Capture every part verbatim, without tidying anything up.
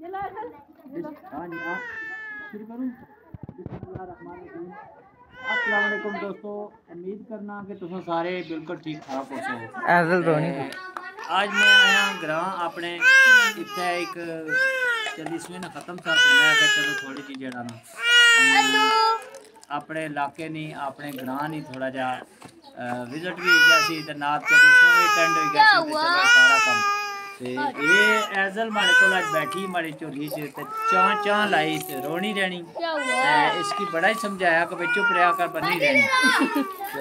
अस्सलाम वालेकुम दोस्तों, उम्मीद करना कि तुम सारे बिल्कुल ठीक ठाक हो। आज मैं आया ग्रां अपने इतने एक चालीसवें ना खत्म था, तो मैं आया चलो थोड़ी जी जरा ना अपने इलाके नहीं अपने ग्रां नहीं थोड़ा जा विजिट भी हो गया सी ते नाल चालीसवें अटेंड हो गया सी ते चलो सारा काम ते ये एजल मारे को आज बैठी मारी चोरी च ते चां चां लाई ते रोनी रहनी ते इसकी बड़ा ही समझाया कि बच्चों प्रया कर बनी रहनी ते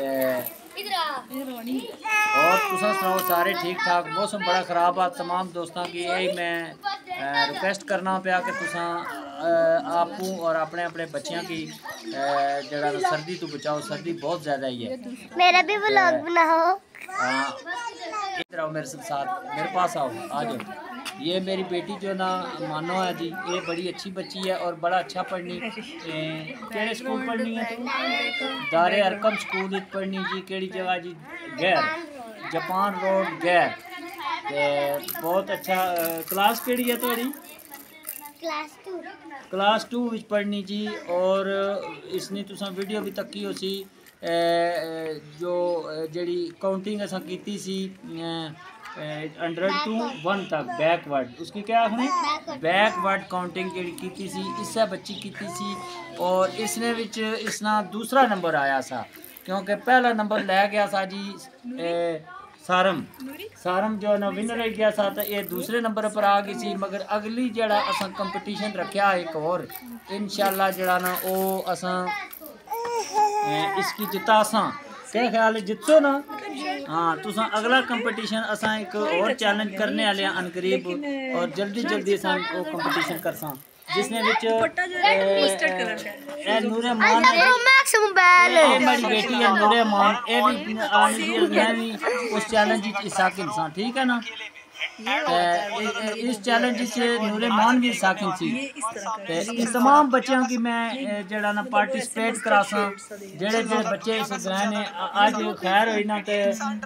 और तुसा सुनाओ सारे ठीक ठाक। मौसम बड़ा ख़राब है, तमाम दोस्तों की यही मैं रिक्वेस्ट करना पाया कि तुसा आपू और अपने अपने बच्चों की जरा सर्दी तो बचाओ, सर्दी बहुत ज़्यादा ही है। मेरा भी व्लॉग बनाओ। हाँ इधर आओ मेरे साथ, मेरे पास आओ, आ जाओ। ये मेरी बेटी जो ना मानो है जी, ये बड़ी अच्छी बच्ची है और बड़ा अच्छा पढ़नी। केड़े स्कूल पढ़नी है? दारे अरकम स्कूल पढ़नी जी। केड़ी जगह जी? गैर, जापान रोड गैर। ते बहुत अच्छा। क्लास केड़ी है थोड़ी? Class two. क्लास टू विच पढ़नी जी। और इसने तुसा वीडियो भी तक्की हो सी जो जड़ी काउंटिंग असा कीती सी हंड्रेड टू वन तक बैकवर्ड, उसकी क्या आखने बैकवर्ड काउंटिंग की सी इससे बच्ची की सी। और इसने विच इसना दूसरा नंबर आया सा क्योंकि पहला नंबर लै गया सा जी ए, सारम सारम जो ना विनर रह गया सा तो ये दूसरे नंबर पर आ गई सी। मगर अगली जड़ा असा कंपटीशन रखा एक और इंशाल्लाह जड़ा ना वो असा इसकी जिता असा क्या ख्याल है जितो ना। हाँ तुसा अगला कंपटीशन असा एक और चैलेंज करने वाले अनकरीब और जल्दी जल्दी असा वो कंपटीशन करसा जिसने विच ए नूरे मान मेरी बेटी है नूरे मान ए भी आनी मैं भी उस चैलेंज विच हिस्सा लेना, ठीक है ना। इस चैलेंज से नूरे मान भी साकिन सी इस तमाम बच्चों की मैं जड़ा ना पार्टिसिपेट करासा। जेड़े जेड़े बच्चे इस ग्रह ने आज खैर हुई ना ते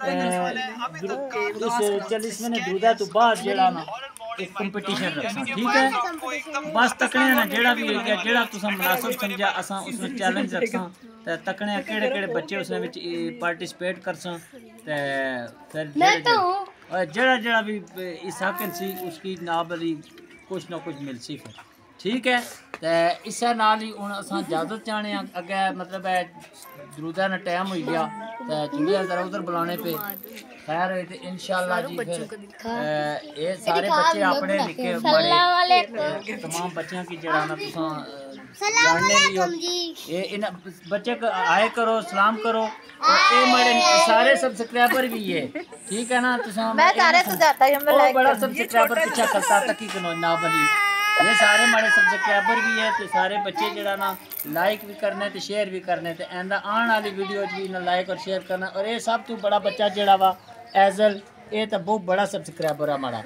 इस चालीसवें दुरुदा तो बाद जड़ा ना एक कंपटीशन रखना, ठीक है। बस तकने ना जेड़ा भी हो गया जेड़ा तुसा मुनासिब समझा असा उसमें चैलेंज रखसा ते तकने केड़े केड़े बच्चे उसमें विच पार्टिसिपेट करसा ते फिर जड़ा जड़ा भी इस हकन सी उसकी नाबली कुछ ना कुछ मिल सी फिर, ठीक है। तो इस नाल ही हूँ अस इजाजत चाहने अगे मतलब है दरूदा ना टाइम हो गया तो जुड़िया जरा उधर बुलाने पे खैर है तो इंशाल्लाह जी फिर ये सारे बच्चे अपने निके बड़े तमाम बच्चों की जड़ा ना तुसा जानने भी हो ये इन बच्चे को आए करो सलाम करो और ये मेरे सारे सब्सक्राइबर भी है, ठीक है ना। तुसा मैं सारे समझाता हूं मैं लाइक बड़ा सब्सक्राइबर पीछा करता तक ही कनो ना बनी ये सारे हमारे सब्सक्राइबर भी है तो सारे बच्चे जड़ा ना लाइक भी करने तो शेयर भी करने तो एंदा आने वाली वीडियो भी ना लाइक और शेयर करना। और ये सब तो बड़ा बच्चा जड़ा वा एजल ये तो बहुत बड़ा सब्सक्राइबर है हमारा।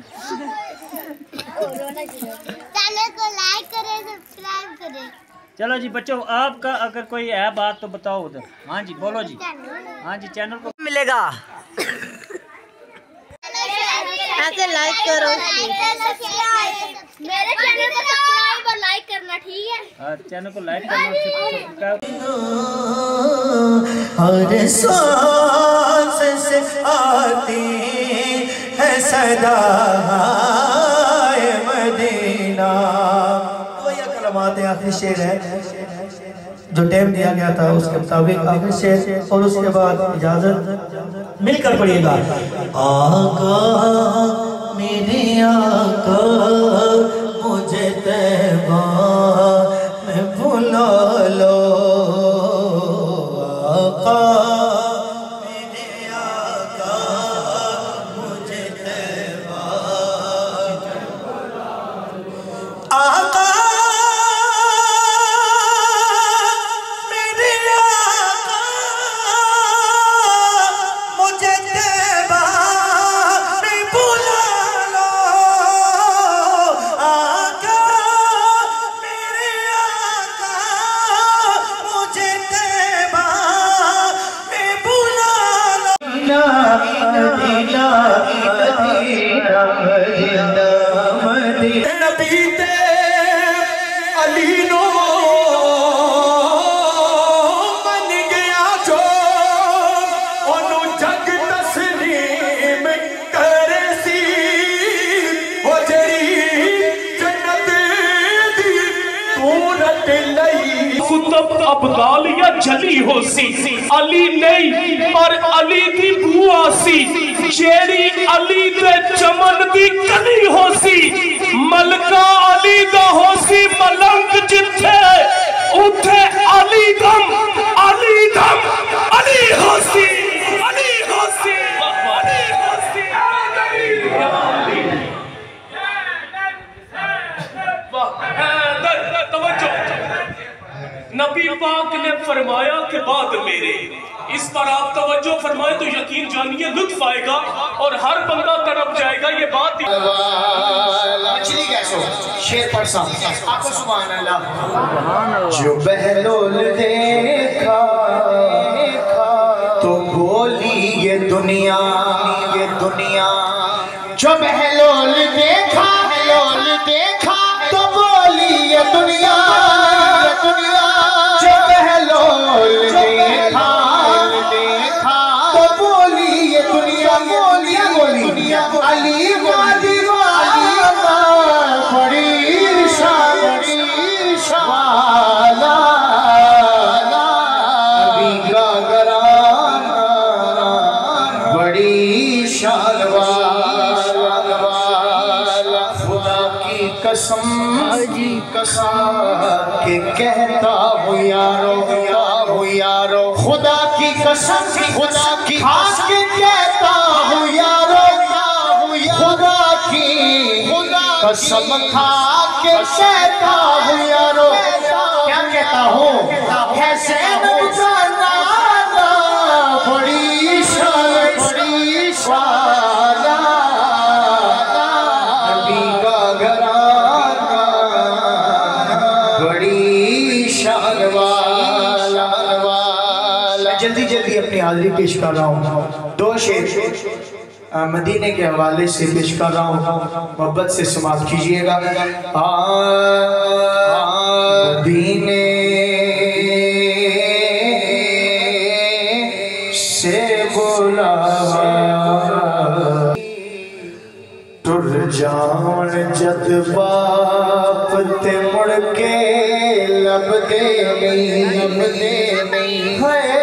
चैनल को लाइक करें सब्सक्राइब करें। चलो जी बच्चों आपका अगर कोई है बात तो बताओ उधर। हाँ जी बोलो जी। हाँ जी चैनल को मिलेगा ऐसे लाइक करो मेरे चैनल को सब्सक्राइब और लाइक करना, ठीक है। हाँ चैनल को लाइक करना हर सांस से आती है सदा मदीना। तो ये कलमात आखिरी शेर है जो टाइम दिया गया था उसके मुताबिक आखिरी शेर और उसके बाद इजाजत मिलकर पढ़िएगा। आका मेरे आका मुझे तैबा में भुला लो आका मेरे आका मुझे तैबा आका अबदाल या जली हो सी अली नहीं और अली दी बुआ सी जेड़ी अली दे चमन दी कली हो सी मलका अली दा हो सी मलंग जिथे उठे अली दम अली दम अली हो सी अली हो सी अली हो सी नबी पाक ने फरमाया कि बाद मेरे, इस पर आप तवज्जो फरमाए तो यकीन जानिए लुत्फ आएगा और हर बंदा तड़प जाएगा। ये बात मछली कैसो शेर परसा आपको सुभान अल्लाह। जो बहलोल देखा तो बोली ये दुनिया ये दुनिया, जो बहलोल देखा बहलोल देखा तो बोली ये दुनिया ये दुनिया, जो बहलोल देखा देखा तो बोली ये दुनिया बोली बोली दुनिया अली वाली वाली बड़ी शान बड़ी शाला अभी का गराना बड़ी शान वाला खुदा की कसम जी कसम के कहता हूँ यारो यारो यारो खुदा की कसम खुदा की के कहता हूँ यारो खुदा की कसम खा के कहता हूँ यारो, क्या कहता हूँ कैसे बड़ी शान बड़ी शान अभी का घराना बड़ी शान वाला वाला। जल्दी जल्दी अपनी हाजिरी पेश कर रहा हूँ। दो शेर मदीने के हवाले से पेश कर रहा हूँ, मोहब्बत से समाप्त कीजिएगा। मदीने से बोला टुर जान जद बाप ते मुड़ के लब दे नहीं लब दे नहीं है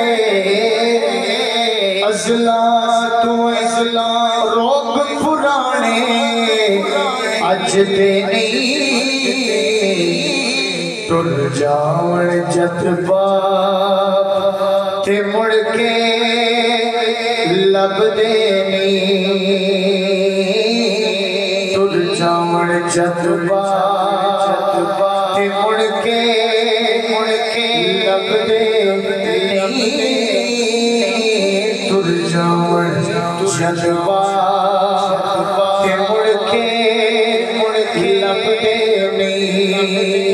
अजला तू अजला रोग पुराने अज दे नहीं टुर जान जद बाप ते मुड़ के लब दे नहीं टुर जान जद बाप ते मुड़ के मुड़ के लब दे नहीं जज्बा के मुड़ के मुड़ के लब दे नहीं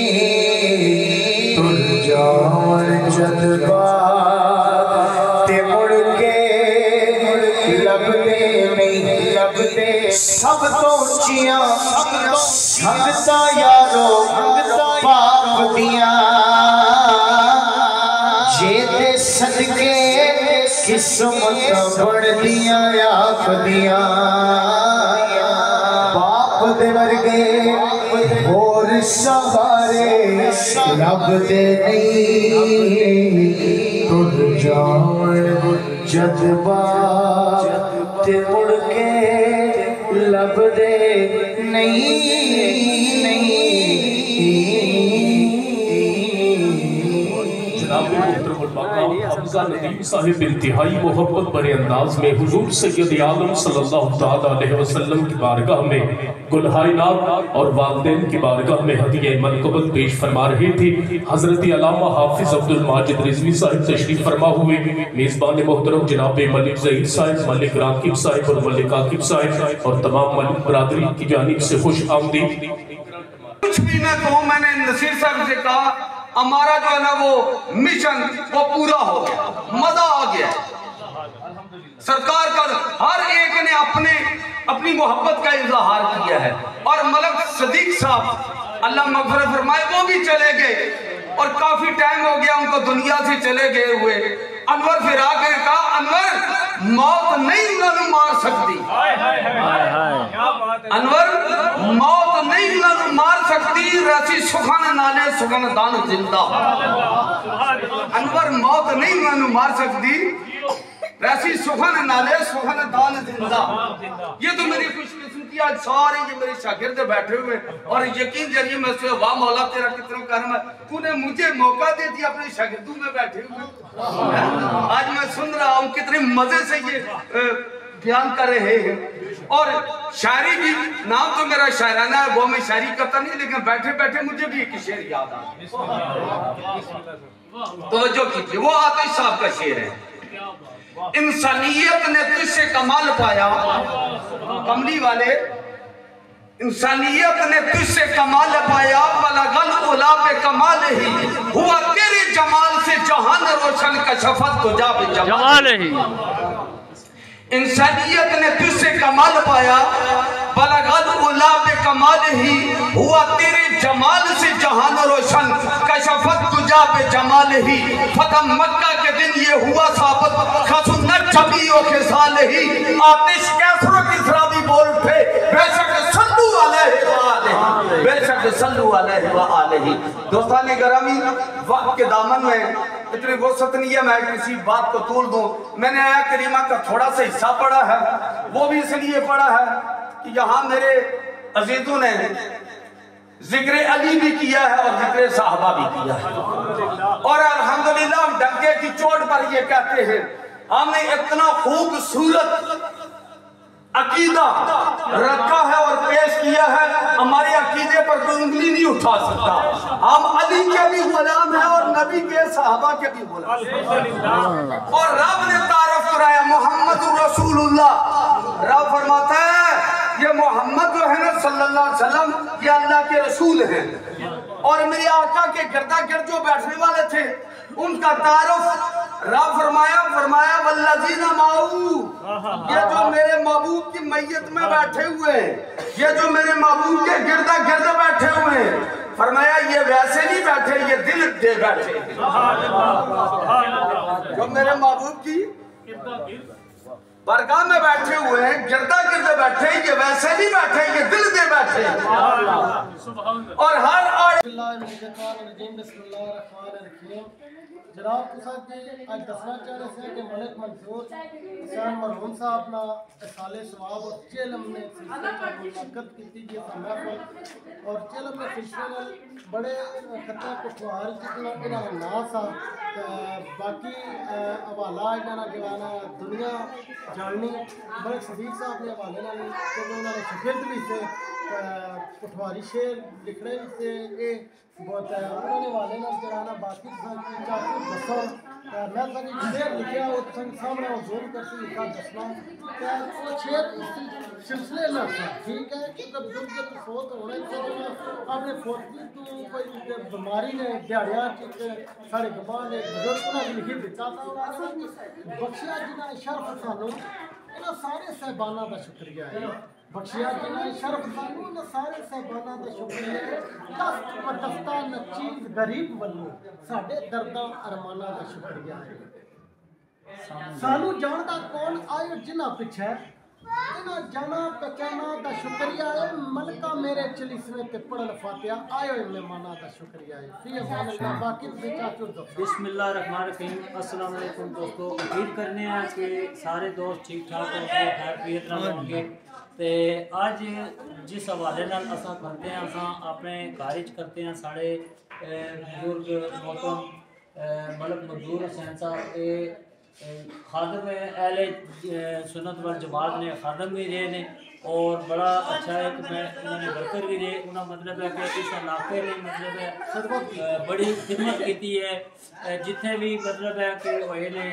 तुर जान जज्बा के मुड़ के मुड़ के लब दे नहीं लब दे। सब तो ऊंचिया संगता यारो पाप दिया जेते सदके किस्मत बढ़ दिया आप दिया बाप दे वर्गे और सवारे लब दे नहीं तुर जान जज्बा ते मुड़ के लब दे नहीं नहीं। साहिब इंतहाई मोहब्बत बड़े अंदाज में हुजूर सैयद आलम सल्लल्लाहु तआला अलैहि वसल्लम की बारगाह में गुलहाइनात और वालिदैन की बारगाह में हदिया मनक़बत पेश फरमा रहे थे। हजरत अल्लामा हाफिज अब्दुल माजिद रिजवी साहिब तशरीफ फरमा हुए। मेजबान मोहतरम जनाब मलिक ज़हीर साहिब, मलिक राकिब साहिब और मलिक आकिब साहिब और तमाम मलिक बरादरी की जानिब से खुश आमदीद। कुछ भी ना कहूँ, मैंने नसीर साहब से कहा हमारा जो है ना वो मिशन वो पूरा हो गया, मजा आ गया। सरकार का हर एक ने अपने अपनी मोहब्बत का इजहार किया है और मलक सदीक साहब अल्लाह मग़फ़िरत फरमाए वो भी चले गए और काफी टाइम हो गया उनको दुनिया से चले गए हुए। अनवर फिर आकर कहा अनवर मौत नहीं उन्होंने मार सकती, अनवर मौत नहीं उन्होंने मार सकती, रसी सुखाना ना नाले सुगनदान जिंदा। अनवर मौत नहीं मैनू मार सकती, ऐसी सुगन नाले सुगनदान जिंदा। ये तो मेरी खुशकिस्मती, आज सारे ये मेरे शागिर्द बैठे हुए और यकीन जरिए मैं से वाह मौला तेरा कितना करम है, तूने मुझे मौका दे दिया अपने शागिर्दों में बैठे हुए। आज मैं सुन रहा हूँ कितने मजे से ये बयान कर रहे हैं। और शायरी भी, नाम तो मेरा शायराना है, वो मैं शायरी करता नहीं, लेकिन बैठे बैठे मुझे भी एक शेर याद आ तो जो कीजिए, वो आतिश साहब का शेर है। इंसानियत ने तुझसे कमाल पाया, कमली वाले, इंसानियत ने तुझसे कमाल पाया, बलगल उला पे कमाल ही हुआ तेरे जमाल से जहान रोशन का शफत तो जा पे जमाल ही। इंसानियत ने तुझसे कमाल पाया, बलगल उला पे कमाल ही हुआ तेरे जमाल से जहान रोशन, कशफत तुझा पे जमाल ही। फतह मक्का के दिन ये हुआ साबित, खसुन्नत छबी ओ खिसाल ही। आतिश कैसरो किसरा भी बोल उठे, बेशक सल्लू अलैहि व आलिही, बेशक सल्लू अलैहि व आलिही। दोस्तान गिरामी, वक्त के दामन में इतनी वसत नहीं है मैं किसी बात को तोड़ दूं। मैंने आया करीमा का थोड़ा सा हिस्सा पढ़ा है, वो भी इसलिए पढ़ा है कि यहाँ मेरे अजीजों ने जिक्र अली भी किया है और जिक्र साहबा भी किया है, और अल्हम्दुलिल्लाह डंके की चोट पर ये कहते हैं हमने इतना खूबसूरत अकीदा रखा है और पेश किया है, हमारे अकीदे पर कोई उंगली नहीं उठा सकता। हम अली के भी गुलाम है और नबी के साहबा के भी गुलाम। और रब ने तारफ कराया मोहम्मद रसूलुल्लाह, रब फरमाता है ये मोहम्मद जो है ना सल्लल्लाहु अलैहि वसल्लम, ये अल्लाह के रसूल हैं। और मेरे आका के गिरदा गिर्द जो बैठने वाले थे उनका तारुफ रब फरमाया फरमाया वल्लज़ीना माऊ, ये जो मेरे महबूब की मैयत में बैठे हुए हैं, ये जो मेरे महबूब के गिरदा गिर्द बैठे हुए हैं, फरमाया ये वैसे नहीं बैठे, ये दिल दे बैठे। जो मेरे महबूब की बरगाह में बैठे हुए हैं, गिरदा गिर्द बैठे, ये वैसे नहीं बैठे, ये दिल दे बैठे। और हर जनाब तुसा के आज दसना चाह रहे थे कि मलिक मंसूर हुसैन मरहूम साहब ना साले सवाब और चेलम ने सिलसिले का मुलाकात की थी ये महफिल, और चेलम ने सिलसिले बड़े खतरे कुशवार जितना इन्होंने ना सा बाकी हवाला इन्होंने जवाना दुनिया जाननी बड़े सदीक साहब ने हवाले ना क्योंकि उन्होंने शगिर्द भी से पटवारी शेर लिखने से ये बहुत है, उन्होंने वाले ना जवाना बाकी चाहते दसो मैं सभी शेर लिखा वो सामने वो जोर करके लिखा दसना क्या वो शेर सिलसिले में ठीक है कि जब दुख के फोत होने से आपने फोत तो कोई बीमारी ने दिहाड़ियां साढ़े गवाह ने बुजुर्ग ने लिखी दिता था बख्शिया जिन्हें शर्फ सानू इन्होंने सारे साहबाना का शुक्रिया है, बख्शिया जिन्हें शर्फ सानू इन्होंने सारे साहबाना का शुक्रिया है। दस्त पतफ्ता नचीज गरीब बनो साढ़े दर्दा अरमाना का शुक्रिया है। सानू जानदा कौन आयो जिन्ना पिछे इन्ना जाना पहचाना का शुक्रिया है। मलका मेरे चलिसवे ते पढ़ल फातिहा आयो मेहमाना का शुक्रिया है। फिर मानल्लाह बाकी बेचाचो बिस्मिल्लाहिर्रहमानिर्रहीम। अस्सलाम वालेकुम दोस्तों, उम्मीद करने हैं कि सारे दोस्त ठीक ठाक होंगे, खैर खैरियत होंगे। ते अज जिस हवाले नाल असां करते हैं असां अपने घर च करते हैं साढ़े बुजुर्ग मोहतरम मलक मंसूर हुसैन साहब ए खादम अहले सुन्नत वल जमात ने खादम भी रहे ने और बड़ा अच्छा है कि मैं उन्होंने वर्कर भी रहे। उन्होंने मतलब है कि इस इलाके में मतलब है बड़ी खिदमत की है, जितने भी मतलब है कि होए ने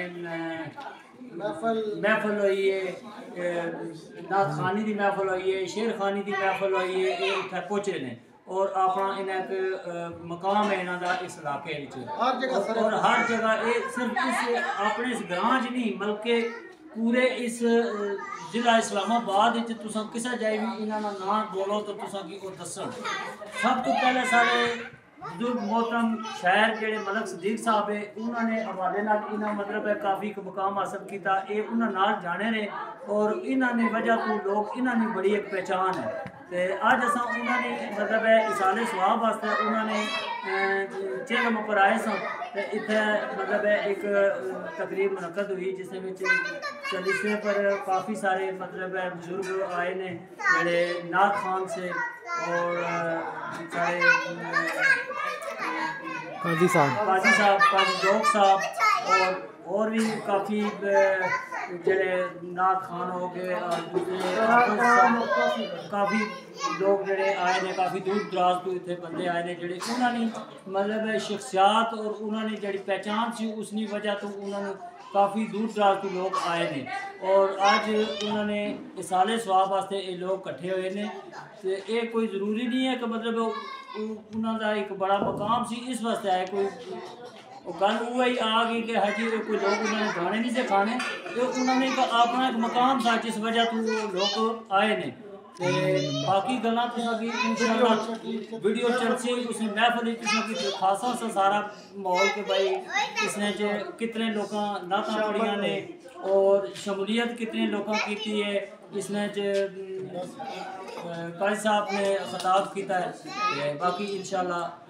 महफल महफल हुई है, नात खानी की महफल हुई है, शेर खानी की महफल हुई है, ये उत्थे पहुंचे ने और अपना इन्हें मकाम है इन्हों का इस इलाके और हर जगह ये सिर्फ इस अपने इस ग्रां च नहीं बल्कि पूरे इस जिला इस्लामाबाद तुसा किसा जाए भी इन्हों का नाम बोलो तो तुसा की वो दसन। सब तो पहले सारे बुजुर्ग मोहतरम शायर जेडे मलक सदीक साहब है उन्होंने हवाले नाल इन्होंने मतलब है काफ़ी मुकाम हासिल किया, ये उन्होंने नाल जाने ने और इन्होंने वजह तो लोग इन्होंने बड़ी एक पहचान है। ते अज असां उन्होंने मतलब है इसाले सवाब वास्ते उन्होंने चेलम पर आए सन ते इत्थे मतलब है एक तकरीब मुनक्कद हुई जिसने विच चलिसे पर काफ़ी सारे मतलब है बुजुर्ग आए ने जेड़े नाथ खान से और सारे काजी साहब काजी साहब काजी जोग साहब और और भी काफ़ी जेड़े नाथ खान हो गए और दूसरे काफ़ी लोग जेड़े आए ने काफ़ी दूर दराज तो इतने बंदे आए ने जेड़े उन्होंने मतलब शख्सियात और उन्होंने जेड़ी पहचान सी उसकी वजह तो उन्होंने काफ़ी दूर दराज तो लोग आए ने और अज उन्होंने इसाले सवाब वास्ते ये लोग कट्ठे हुए ने तो ये कोई ज़रूरी नहीं है कि मतलब उन्होंने एक बड़ा मकाम सी इस वास्ते आए कोई गल वो ही आ गई कि हजी कोई लोग उन्होंने गाने नहीं से खाने तो उन्होंने एक अपना एक मकाम था जिस वजह तो लोग आए ने ते बाकी गल्लां तुसां की इंशाअल्लाह वीडियो चलसी उसने महफिल तुसां की खासा सा सारा माहौल के भाई इसने च कितने लोगों नातां पढ़ियां ने और शमूलियत कितने लोगों की है इसने च काजी साहब ने खिताब किया है बाकी इंशाअल्लाह